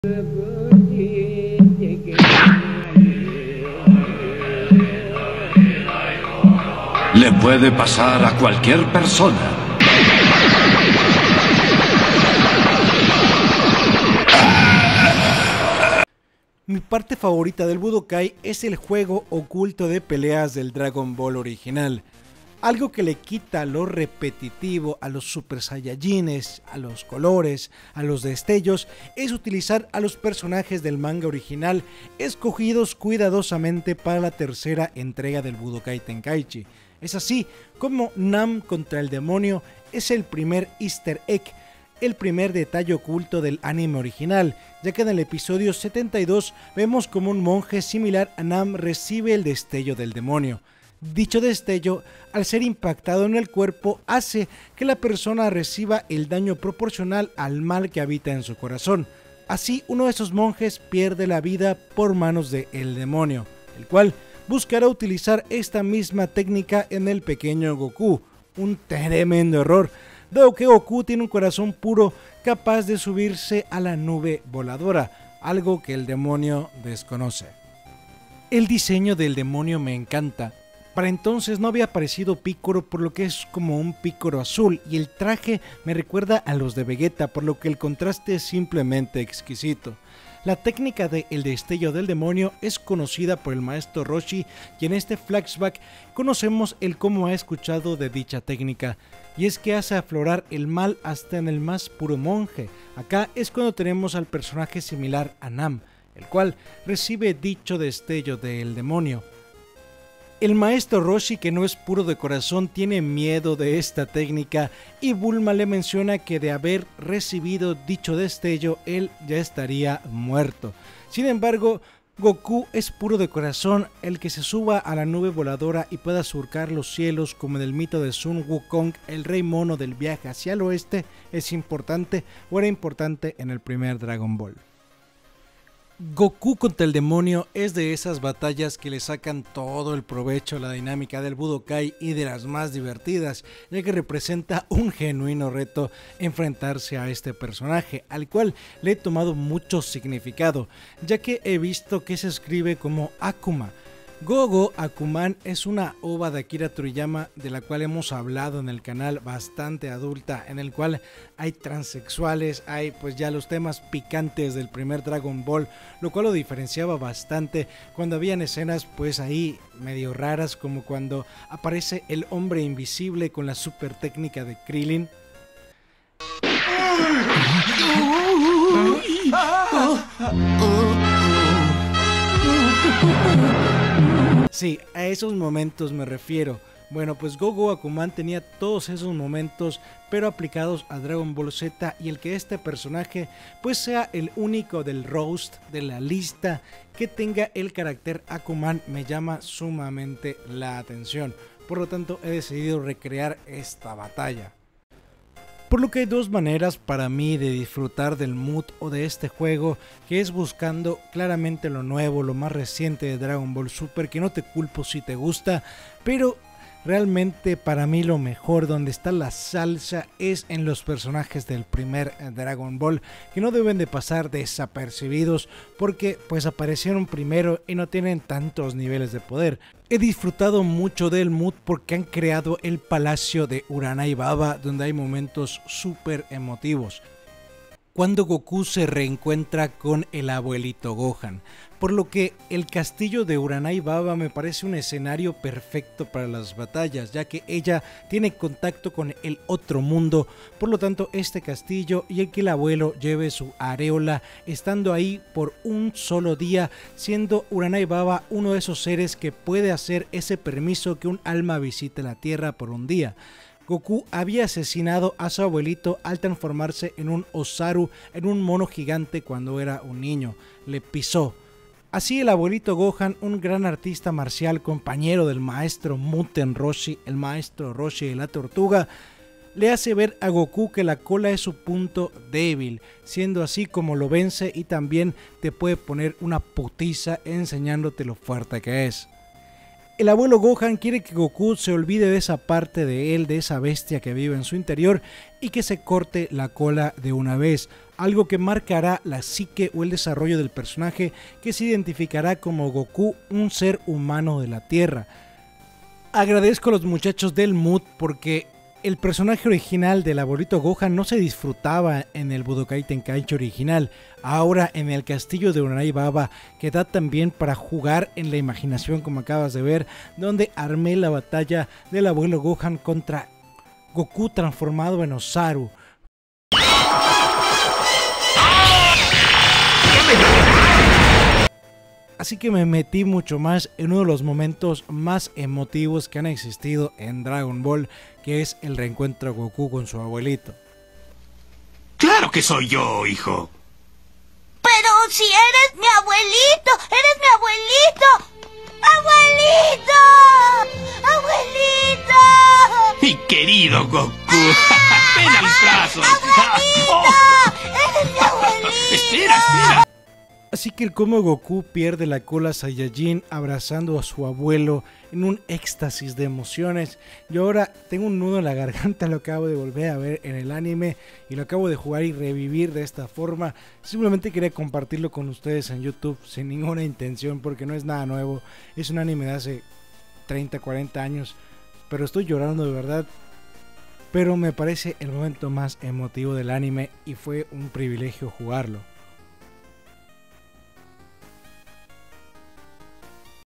Le puede pasar a cualquier persona. Mi parte favorita del Budokai es el juego oculto de peleas del Dragon Ball original. Algo que le quita lo repetitivo a los Super Saiyajines, a los colores, a los destellos, es utilizar a los personajes del manga original escogidos cuidadosamente para la tercera entrega del Budokai Tenkaichi. Es así como Nam contra el demonio es el primer easter egg, el primer detalle oculto del anime original, ya que en el episodio 72 vemos como un monje similar a Nam recibe el destello del demonio. Dicho destello, al ser impactado en el cuerpo, hace que la persona reciba el daño proporcional al mal que habita en su corazón. Así, uno de esos monjes pierde la vida por manos del demonio, el cual buscará utilizar esta misma técnica en el pequeño Goku. Un tremendo error, dado que Goku tiene un corazón puro capaz de subirse a la nube voladora, algo que el demonio desconoce. El diseño del demonio me encanta. Para entonces no había aparecido Piccolo, por lo que es como un Piccolo azul, y el traje me recuerda a los de Vegeta, por lo que el contraste es simplemente exquisito. La técnica de el destello del demonio es conocida por el maestro Roshi, y en este flashback conocemos el cómo ha escuchado de dicha técnica, y es que hace aflorar el mal hasta en el más puro monje. Acá es cuando tenemos al personaje similar a Nam, el cual recibe dicho destello del demonio. El maestro Roshi, que no es puro de corazón, tiene miedo de esta técnica y Bulma le menciona que de haber recibido dicho destello, él ya estaría muerto. Sin embargo, Goku es puro de corazón, el que se suba a la nube voladora y pueda surcar los cielos como en el mito de Sun Wukong, el rey mono del viaje hacia el oeste, es importante o era importante en el primer Dragon Ball. Goku contra el demonio es de esas batallas que le sacan todo el provecho a la dinámica del Budokai y de las más divertidas, ya que representa un genuino reto enfrentarse a este personaje, al cual le he tomado mucho significado, ya que he visto que se escribe como Akuma. Gogo Akuman es una ova de Akira Toriyama de la cual hemos hablado en el canal, bastante adulta, en el cual hay transexuales, hay pues ya los temas picantes del primer Dragon Ball, lo cual lo diferenciaba bastante cuando habían escenas pues ahí medio raras, como cuando aparece el hombre invisible con la super técnica de Krillin. Sí, a esos momentos me refiero. Bueno, pues Gogo Akuman tenía todos esos momentos, pero aplicados a Dragon Ball Z, y el que este personaje pues sea el único del roast, de la lista, que tenga el carácter Akuman me llama sumamente la atención. Por lo tanto, he decidido recrear esta batalla. Por lo que hay dos maneras para mí de disfrutar del mood o de este juego, que es buscando claramente lo nuevo, lo más reciente de Dragon Ball Super, que no te culpo si te gusta, pero realmente para mí lo mejor, donde está la salsa, es en los personajes del primer Dragon Ball, que no deben de pasar desapercibidos porque pues aparecieron primero y no tienen tantos niveles de poder. He disfrutado mucho del mood porque han creado el palacio de Uranai Baba, donde hay momentos súper emotivos. Cuando Goku se reencuentra con el abuelito Gohan, por lo que el castillo de Uranai Baba me parece un escenario perfecto para las batallas, ya que ella tiene contacto con el otro mundo, por lo tanto este castillo y el que el abuelo lleve su areola, estando ahí por un solo día, siendo Uranai Baba uno de esos seres que puede hacer ese permiso que un alma visite la tierra por un día. Goku había asesinado a su abuelito al transformarse en un Osaru, en un mono gigante cuando era un niño. Le pisó. Así el abuelito Gohan, un gran artista marcial, compañero del maestro Muten Roshi, el maestro Roshi de la tortuga, le hace ver a Goku que la cola es su punto débil, siendo así como lo vence, y también te puede poner una putiza enseñándote lo fuerte que es. El abuelo Gohan quiere que Goku se olvide de esa parte de él, de esa bestia que vive en su interior, y que se corte la cola de una vez, algo que marcará la psique o el desarrollo del personaje, que se identificará como Goku, un ser humano de la Tierra. Agradezco a los muchachos del Mood porque el personaje original del abuelito Gohan no se disfrutaba en el Budokai Tenkaichi original. Ahora en el castillo de Unai Baba, que da también para jugar en la imaginación, como acabas de ver, donde armé la batalla del abuelo Gohan contra Goku transformado en Osaru. Así que me metí mucho más en uno de los momentos más emotivos que han existido en Dragon Ball, que es el reencuentro de Goku con su abuelito. ¡Claro que soy yo, hijo! Pero si eres mi abuelito, eres mi abuelito. ¡Abuelito! ¡Abuelito! ¡Mi querido Goku! ¡Ven a mis brazos! ¡Abuelito! ¡Eres mi abuelito! ¡Espera! Así que el cómo Goku pierde la cola Saiyajin abrazando a su abuelo en un éxtasis de emociones. Yo ahora tengo un nudo en la garganta, lo acabo de volver a ver en el anime y lo acabo de jugar y revivir de esta forma. Simplemente quería compartirlo con ustedes en YouTube sin ninguna intención porque no es nada nuevo. Es un anime de hace 30, 40 años, pero estoy llorando de verdad. Pero me parece el momento más emotivo del anime y fue un privilegio jugarlo.